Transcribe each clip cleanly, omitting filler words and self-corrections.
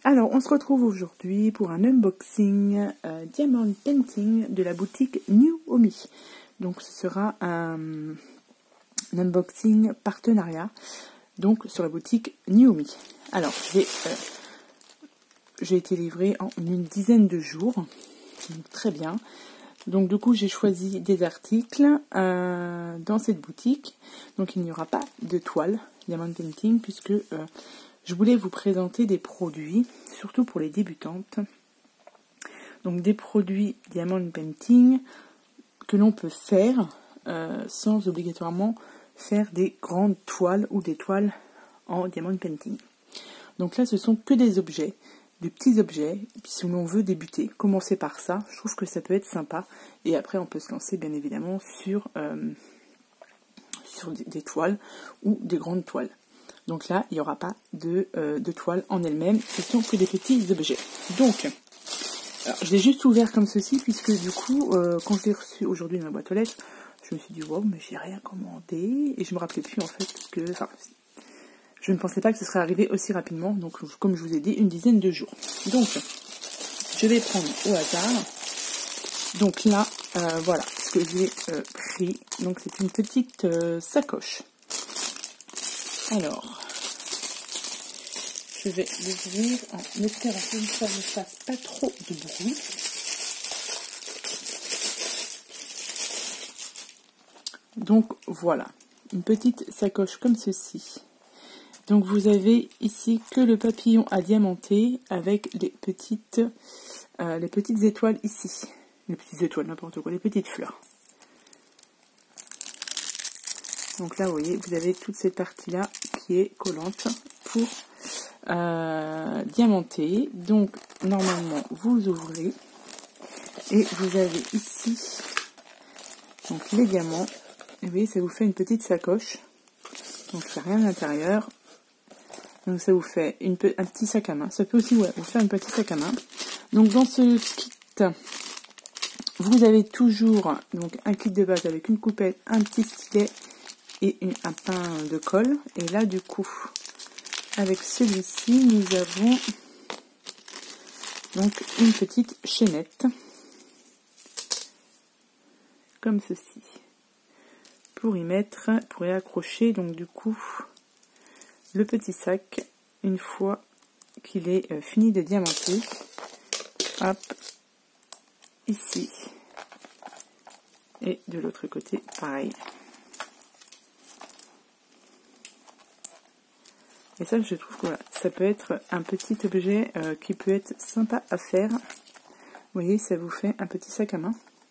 Alors, on se retrouve aujourd'hui pour un unboxing Diamond Painting de la boutique New Omi. Donc, ce sera un unboxing partenariat donc sur la boutique New Omi. Alors, j'ai été livrée en une dizaine de jours. Donc, très bien. Donc, du coup, j'ai choisi des articles dans cette boutique. Donc, il n'y aura pas de toile Diamond Painting puisque... je voulais vous présenter des produits, surtout pour les débutantes. Donc des produits Diamond Painting que l'on peut faire sans obligatoirement faire des grandes toiles ou des toiles en Diamond Painting. Donc là, ce sont que des objets, des petits objets, si l'on veut débuter. Commencer par ça, je trouve que ça peut être sympa. Et après, on peut se lancer bien évidemment sur des toiles ou des grandes toiles. Donc là, il n'y aura pas de toile en elle-même, ce sont que des petits objets. Donc, alors, je l'ai juste ouvert comme ceci, puisque du coup, quand je l'ai reçu aujourd'hui dans la boîte aux lettres, je me suis dit, wow, mais j'ai rien commandé. Et je me rappelais plus en fait que... Enfin, je ne pensais pas que ce serait arrivé aussi rapidement. Donc, comme je vous ai dit, une dizaine de jours. Donc, je vais prendre au hasard. Donc là, voilà ce que j'ai pris. Donc, c'est une petite sacoche. Alors, je vais l'ouvrir en espérant que ça ne fasse pas trop de bruit. Donc voilà, une petite sacoche comme ceci. Donc vous avez ici que le papillon à diamanter avec les petites étoiles ici. Les petites étoiles, n'importe quoi, les petites fleurs. Donc là, vous voyez, vous avez toute cette partie-là qui est collante pour diamanter. Donc, normalement, vous ouvrez et vous avez ici donc les diamants. Et vous voyez, ça vous fait une petite sacoche. Donc, il n'y a rien à l'intérieur. Donc, ça vous fait un petit sac à main. Ça peut aussi vous faire un petit sac à main. Donc, dans ce kit, vous avez toujours donc un kit de base avec une coupette, un petit stylet et un pain de colle. Et là, du coup, avec celui-ci, nous avons donc une petite chaînette, comme ceci, pour y accrocher, donc du coup, le petit sac, une fois qu'il est fini de diamanter. Hop, ici. Et de l'autre côté, pareil. Et ça, je trouve que voilà, ça peut être un petit objet qui peut être sympa à faire. Vous voyez, ça vous fait un petit sac à main.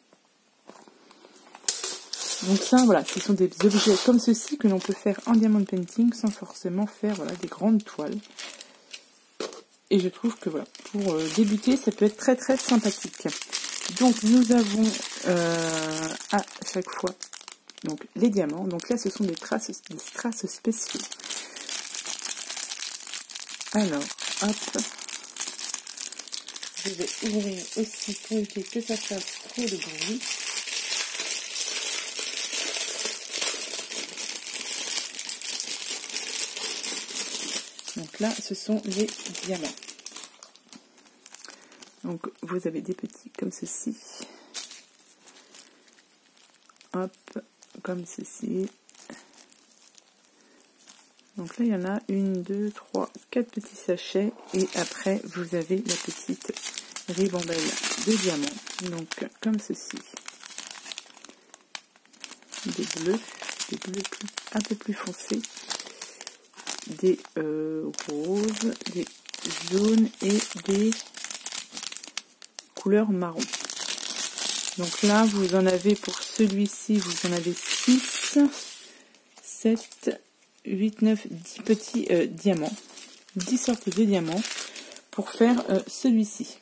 Donc ça, voilà, ce sont des objets comme ceci que l'on peut faire en Diamond Painting sans forcément faire voilà, des grandes toiles. Et je trouve que voilà, pour débuter, ça peut être très très sympathique. Donc nous avons à chaque fois donc, les diamants. Donc là, ce sont des strass spéciaux. Alors, hop, je vais ouvrir aussi pour éviter que ça fasse trop de bruit. Donc là, ce sont les diamants. Donc, vous avez des petits comme ceci. Hop, comme ceci. Donc là, il y en a 1, 2, 3, 4 petits sachets. Et après, vous avez la petite ribambelle de diamants. Donc, comme ceci. Des bleus un peu plus foncés. Des roses, des jaunes et des couleurs marron. Donc là, vous en avez pour celui-ci, vous en avez 6, 7, 8, 9, 10 petits diamants. 10 sortes de diamants pour faire celui-ci.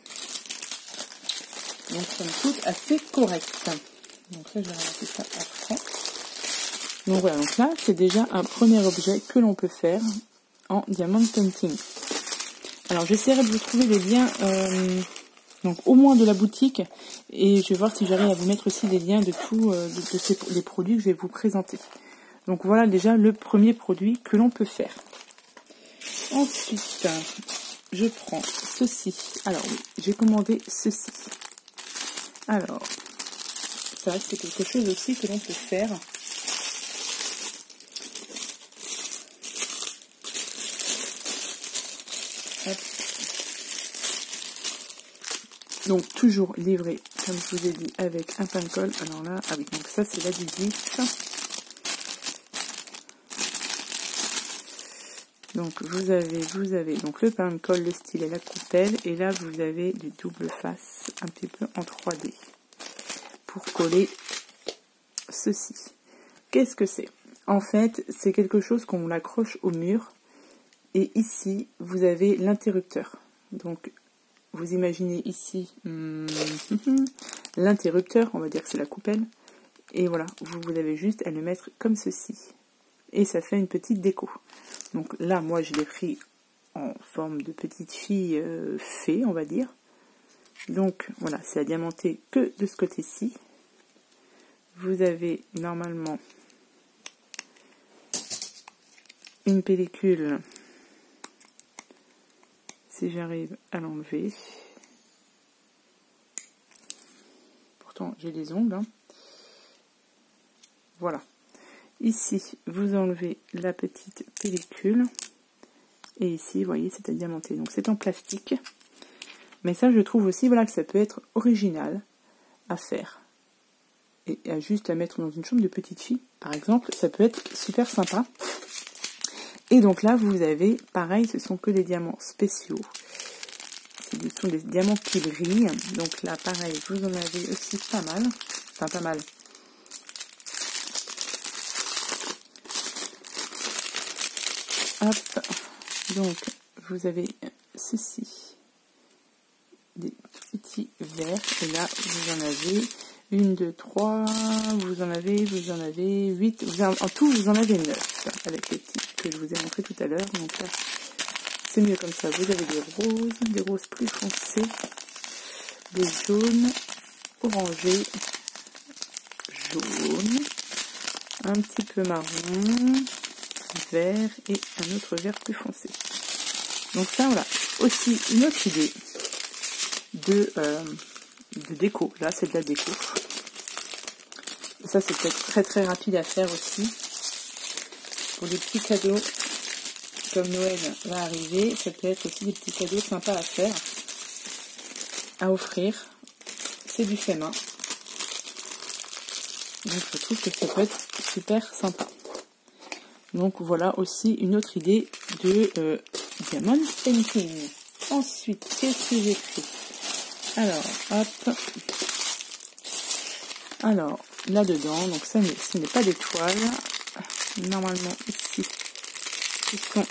Donc ça me coûte assez correct. Donc là, je vais ramasser ça après. Donc voilà, donc là, c'est déjà un premier objet que l'on peut faire en Diamond Painting. Alors j'essaierai de vous trouver les liens, donc au moins de la boutique, et je vais voir si j'arrive à vous mettre aussi des liens de tous les produits que je vais vous présenter. Donc voilà déjà le premier produit que l'on peut faire. Ensuite, je prends ceci. Alors oui, j'ai commandé ceci. Alors, ça c'est quelque chose aussi que l'on peut faire. Hop. Donc toujours livré, comme je vous ai dit, avec un pain de colle. Alors là, ah oui, donc ça c'est l'adhésif. Donc vous avez donc le pain de colle, le stylet, la coupelle, et là vous avez du double face un petit peu en 3D pour coller ceci. Qu'est-ce que c'est? En fait, c'est quelque chose qu'on accroche au mur, et ici vous avez l'interrupteur. Donc vous imaginez ici l'interrupteur, on va dire que c'est la coupelle, et voilà, vous avez juste à le mettre comme ceci, et ça fait une petite déco. Donc là, moi, je l'ai pris en forme de petite fille fée, on va dire. Donc voilà, c'est à diamanter que de ce côté-ci. Vous avez normalement une pellicule, si j'arrive à l'enlever. Pourtant, j'ai des ongles. Hein. Voilà. Ici, vous enlevez la petite pellicule. Et ici, vous voyez, c'est à diamanter. Donc, c'est en plastique. Mais ça, je trouve aussi, voilà, que ça peut être original à faire. Et juste à mettre dans une chambre de petite fille, par exemple, ça peut être super sympa. Et donc là, vous avez, pareil, ce sont que des diamants spéciaux. Ce sont des diamants qui brillent. Donc là, pareil, vous en avez aussi pas mal. Enfin, pas mal. Hop. Donc, vous avez ceci. Des petits verres. Et là, vous en avez 1, 2, 3. Vous en avez 8. En tout, vous en avez 9. Avec les petits que je vous ai montré tout à l'heure. Donc là, c'est mieux comme ça. Vous avez des roses plus foncées, des jaunes, orangés, jaunes, un petit peu marron, vert et un autre vert plus foncé. Donc ça, voilà. Aussi, une autre idée de déco. Là, c'est de la déco. Et ça, c'est peut-être très très rapide à faire aussi. Pour des petits cadeaux, comme Noël va arriver, ça peut être aussi des petits cadeaux sympas à faire, à offrir. C'est du fait main. Donc je trouve que ça peut être super sympa. Donc voilà aussi une autre idée de diamond painting. Ensuite, qu'est-ce que j'ai pris? Alors, hop. Alors, là-dedans, donc ça, ce n'est pas des toiles. Normalement, ici, ce sont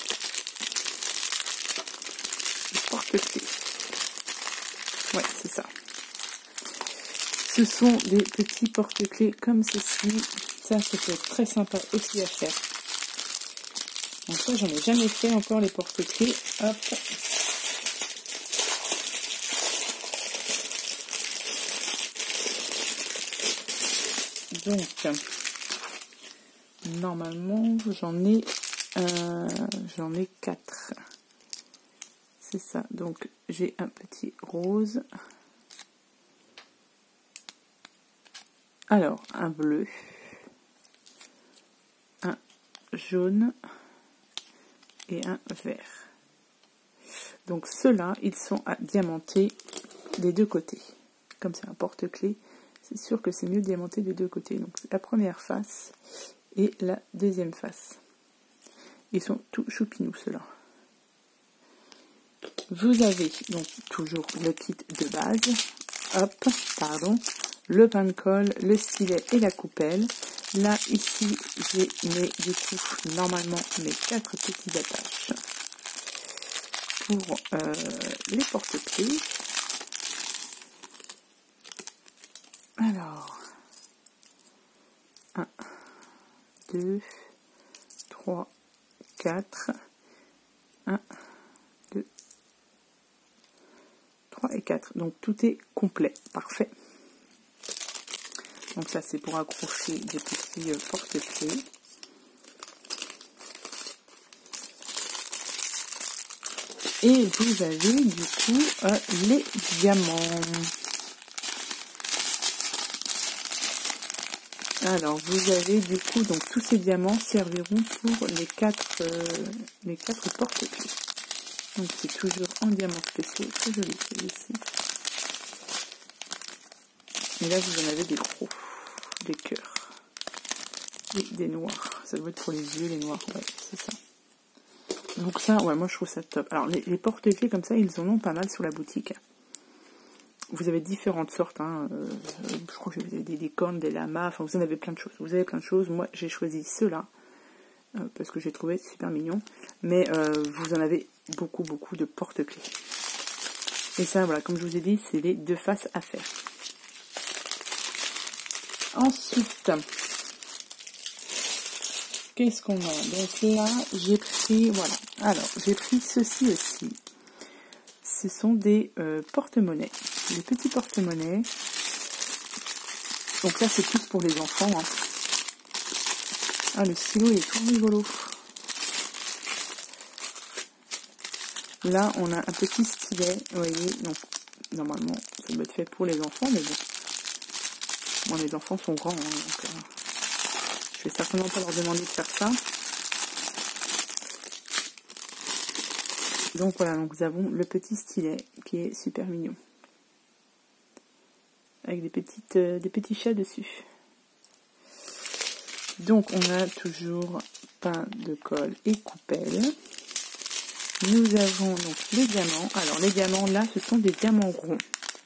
des porte-clés. Ouais, c'est ça. Ce sont des petits porte-clés comme ceci. Ça peut être très sympa aussi à faire. Donc ça, j'en ai jamais fait encore les porte-clés. Hop. Donc, normalement, j'en ai 4. C'est ça. Donc, j'ai un petit rose. Alors, un bleu. Un jaune. Et un vert. Donc, ceux-là, ils sont à diamanter des deux côtés. Comme c'est un porte-clés, c'est sûr que c'est mieux de diamanter des deux côtés. Donc, la première face et la deuxième face. Ils sont tout choupinous, ceux-là. Vous avez donc toujours le kit de base. Hop, pardon. Le pain de colle, le stylet et la coupelle. Là, ici, j'ai du coup, normalement, mes 4 petits attaches pour les porte-clés. Alors, 1, 2, 3, 4. 1, 2, 3 et 4. Donc, tout est complet. Parfait. Donc ça, c'est pour accrocher des petits porte-clés. Et vous avez du coup les diamants. Alors vous avez du coup, donc tous ces diamants serviront pour les quatre porte-clés. Donc c'est toujours en diamants spéciaux, très joli celui-ci. Et là vous en avez des gros, des cœurs et des noirs. Ça doit être pour les yeux, les noirs, ouais, c'est ça. Donc ça, ouais, moi je trouve ça top. Alors les porte-clés comme ça, ils en ont pas mal sur la boutique. Vous avez différentes sortes, hein. Je crois que vous avez des licornes, des lamas, enfin vous en avez plein de choses. Vous avez plein de choses. Moi j'ai choisi ceux-là parce que j'ai trouvé super mignon. Mais vous en avez beaucoup de porte-clés. Et ça, voilà, comme je vous ai dit, c'est les deux faces à faire. Ensuite, qu'est-ce qu'on a? Donc là, j'ai pris, voilà. Alors, j'ai pris ceci aussi. Ce sont des porte-monnaies. Des petits porte-monnaies. Donc là, c'est plus pour les enfants. Hein. Ah, le stylo, il est tout rigolo. Là, on a un petit stylet. Vous voyez, donc, normalement, ça doit être fait pour les enfants, mais bon. Bon, les enfants sont grands, hein, donc je vais certainement pas leur demander de faire ça. Donc voilà, donc nous avons le petit stylet qui est super mignon. Avec des petits chats dessus. Donc on a toujours pain de colle et coupelle. Nous avons donc les diamants. Alors les diamants là, ce sont des diamants ronds.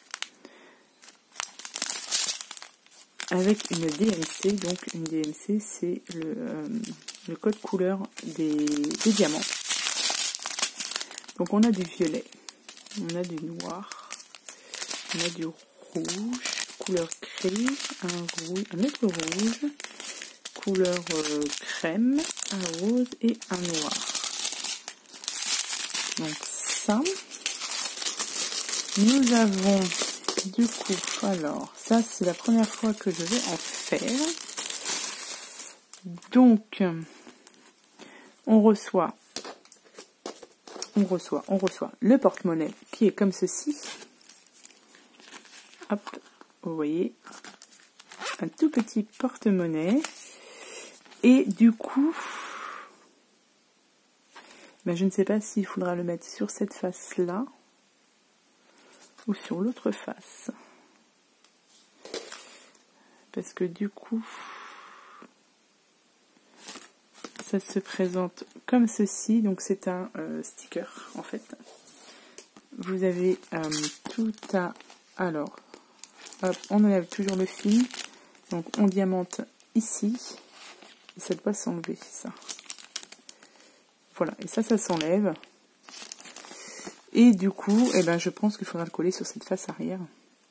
Avec une DMC, donc une DMC c'est le code couleur des diamants. Donc on a du violet, on a du noir, on a du rouge, couleur créme, un autre rouge, couleur crème, un rose et un noir. Donc ça, nous avons du coup, alors ça c'est la première fois que je vais en faire. Donc on reçoit le porte-monnaie qui est comme ceci. Hop, vous voyez, un tout petit porte-monnaie. Et du coup, ben je ne sais pas s'il faudra le mettre sur cette face-là ou sur l'autre face. Parce que du coup, ça se présente comme ceci. Donc c'est un sticker en fait. Vous avez tout à... Alors, hop, on enlève toujours le fil. Donc on diamante ici. Et ça doit s'enlever, ça. Voilà, et ça s'enlève. Et du coup, eh ben, je pense qu'il faudra le coller sur cette face arrière.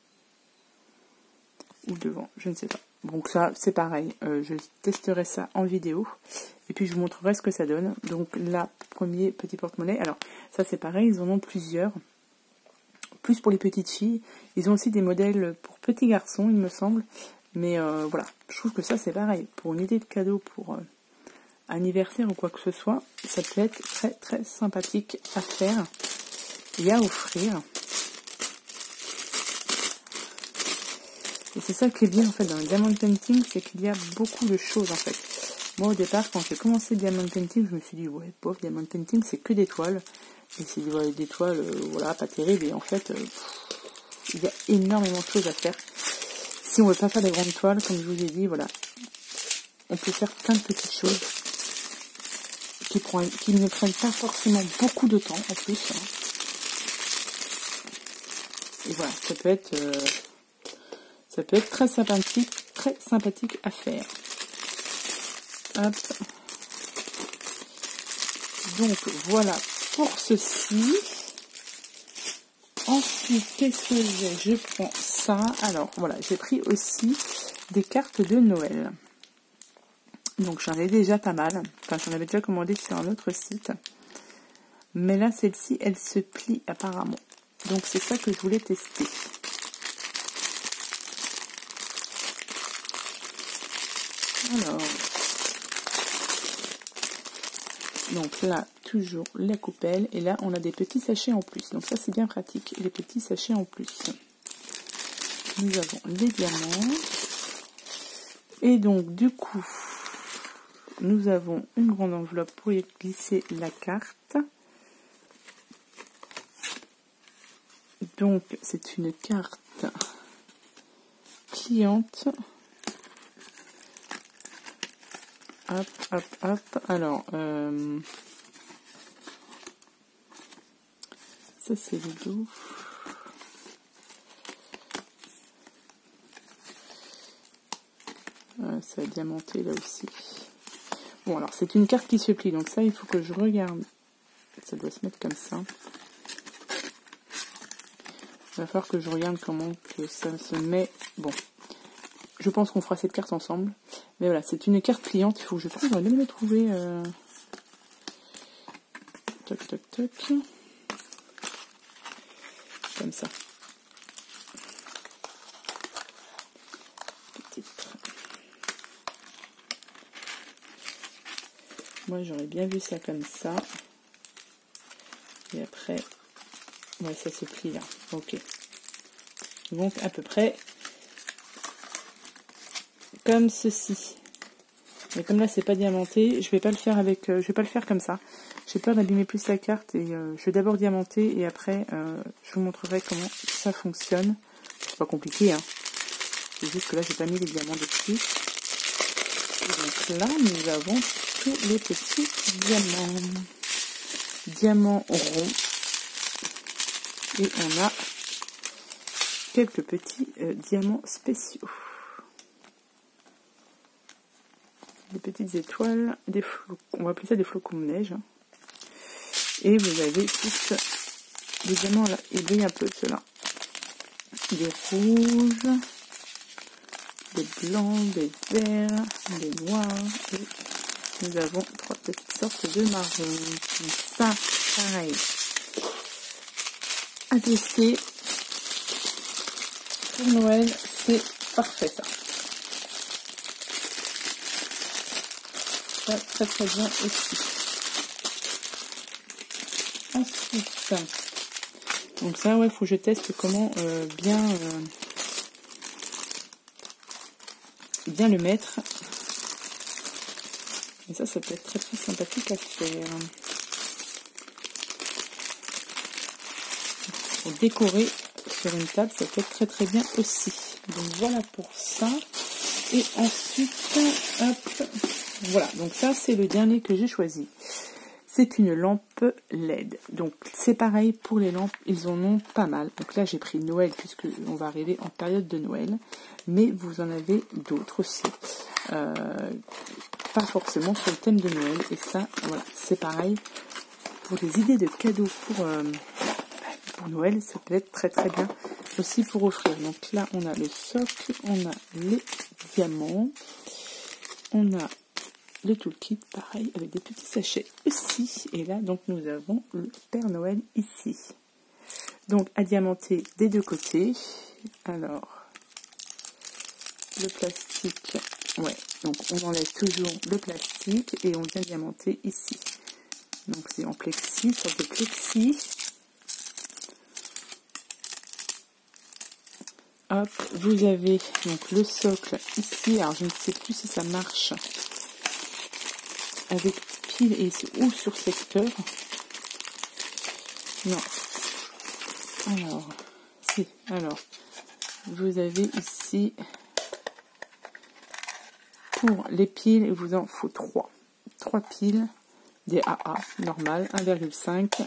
Ou devant, je ne sais pas. Donc ça, c'est pareil. Je testerai ça en vidéo. Et puis je vous montrerai ce que ça donne. Donc là, premier petit porte-monnaie. Alors, ça c'est pareil, ils en ont plusieurs. Plus pour les petites filles. Ils ont aussi des modèles pour petits garçons, il me semble. Mais voilà, je trouve que ça c'est pareil. Pour une idée de cadeau pour anniversaire ou quoi que ce soit, ça peut être très très sympathique à faire et à offrir. Et c'est ça qui est bien en fait dans le diamond painting, c'est qu'il y a beaucoup de choses en fait. Moi au départ, quand j'ai commencé le diamond painting, je me suis dit ouais, pauvre, diamond painting c'est que des toiles. Et c'est des toiles, voilà, pas terribles. Et en fait, il y a énormément de choses à faire. Si on ne veut pas faire des grandes toiles, comme je vous ai dit, voilà, on peut faire plein de petites choses qui ne prennent pas forcément beaucoup de temps en plus. Hein. Et voilà, ça peut être très sympathique à faire. Hop. Donc voilà pour ceci. Ensuite, qu'est-ce que j'ai? Je prends ça. Alors voilà, j'ai pris aussi des cartes de Noël. Donc j'en ai déjà pas mal. Enfin, j'en avais déjà commandé sur un autre site. Mais là, celle-ci, elle se plie apparemment. Donc c'est ça que je voulais tester. Alors. Donc là, toujours la coupelle. Et là, on a des petits sachets en plus. Donc ça, c'est bien pratique, les petits sachets en plus. Nous avons les diamants. Et donc, du coup, nous avons une grande enveloppe pour y glisser la carte. Donc, c'est une carte cliente. Hop, hop, hop. Alors, ça c'est le dos. Ça a diamanté là aussi. Bon, alors c'est une carte qui se plie, donc ça il faut que je regarde. Ça doit se mettre comme ça. Il va falloir que je regarde comment que ça se met. Bon, je pense qu'on fera cette carte ensemble. Mais voilà, c'est une carte cliente. Il faut que je trouve. On va même le trouver. Toc, toc, toc. Comme ça. Petite. Moi, j'aurais bien vu ça comme ça. Et après, ouais, ça se plie là. Ok. Donc, à peu près comme ceci. Mais comme là, c'est pas diamanté, je vais pas le faire avec, je vais pas le faire comme ça. J'ai peur d'abîmer plus la carte et je vais d'abord diamanter et après, je vous montrerai comment ça fonctionne. C'est pas compliqué, hein. C'est juste que là, j'ai pas mis les diamants dessus. Et donc là, nous avons tous les petits diamants. Diamants ronds. Et on a quelques petits diamants spéciaux. Des petites étoiles, des flocons, on va appeler ça des flocons de neige. Et vous avez tous les diamants là, il brille un peu ceux-là. Des rouges, des blancs, des verts, des noirs. Et nous avons 3 petites sortes de marron. Donc ça, pareil. À tester. Pour Noël, c'est parfait ça. Ça, très très bien aussi. Ensuite, donc ça, ouais, faut que je teste comment bien le mettre. Et ça peut être très très sympathique à faire. Pour décorer sur une table, ça peut être très très bien aussi. Donc voilà pour ça. Et ensuite, hop, voilà. Donc ça, c'est le dernier que j'ai choisi. C'est une lampe LED. Donc c'est pareil pour les lampes, ils en ont pas mal. Donc là j'ai pris Noël puisque on va arriver en période de Noël. Mais vous en avez d'autres aussi. Pas forcément sur le thème de Noël. Et ça, voilà, c'est pareil. Pour des idées de cadeaux pour Noël, ça peut être très très bien aussi pour offrir. Donc là on a le socle, on a les diamants, on a le toolkit, pareil, avec des petits sachets aussi. Et là, donc, nous avons le Père Noël ici. Donc, à diamanter des deux côtés. Alors, le plastique, ouais. Donc, on enlève toujours le plastique et on vient diamanter ici. Donc, c'est en plexi, sorte de plexi. Hop, vous avez donc le socle ici. Alors, je ne sais plus si ça marche avec pile et ou sur secteur. Non. Alors, si. Alors, vous avez ici pour les piles, il vous en faut 3. 3 piles, des AA normales, 1,5.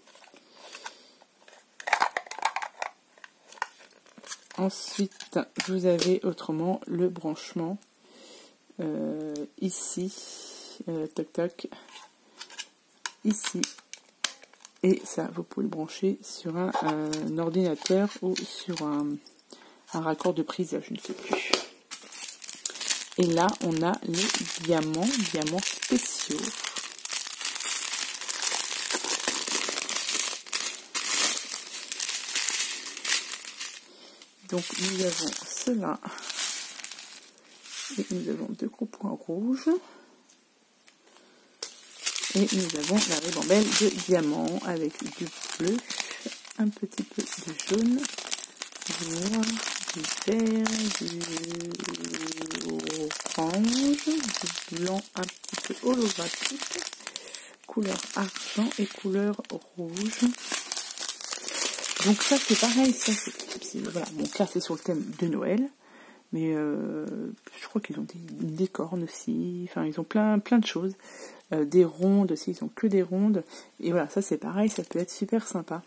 Ensuite, vous avez autrement le branchement ici. Toc toc ici, et ça vous pouvez le brancher sur un ordinateur ou sur un raccord de prise, je ne sais plus. Et là on a les diamants spéciaux. Donc nous avons cela et nous avons 2 gros points rouges. Et nous avons la ribambelle de diamant avec du bleu, un petit peu de jaune, du noir, du vert, du orange, du blanc un petit peu holographique, couleur argent et couleur rouge. Donc ça c'est pareil, ça c'est voilà, bon ça c'est sur le thème de Noël, mais je crois qu'ils ont des cornes aussi, enfin ils ont plein de choses, des rondes aussi, ils ont que des rondes, et voilà, ça c'est pareil, ça peut être super sympa.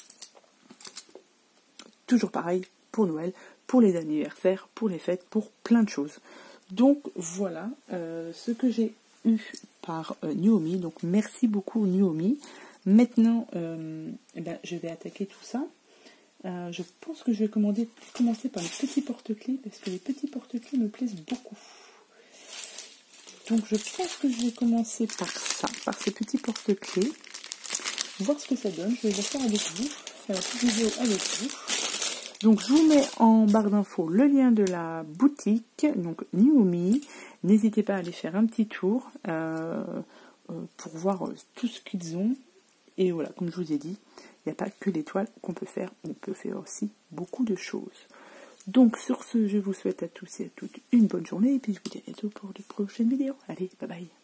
Toujours pareil pour Noël, pour les anniversaires, pour les fêtes, pour plein de choses. Donc voilà ce que j'ai eu par Nuomi, donc merci beaucoup Nuomi. Maintenant, je vais attaquer tout ça. Je pense que je vais commencer par les petits porte-clés parce que les petits porte-clés me plaisent beaucoup. Donc je pense que je vais commencer par ça, par ces petits porte-clés. Voir ce que ça donne. Je vais le faire avec vous, faire la petite vidéo avec vous. Donc je vous mets en barre d'infos le lien de la boutique, donc Nuomi. N'hésitez pas à aller faire un petit tour pour voir tout ce qu'ils ont. Et voilà, comme je vous ai dit, il n'y a pas que les toiles qu'on peut faire, on peut faire aussi beaucoup de choses. Donc sur ce, je vous souhaite à tous et à toutes une bonne journée, et puis je vous dis à bientôt pour de prochaines vidéos. Allez, bye bye.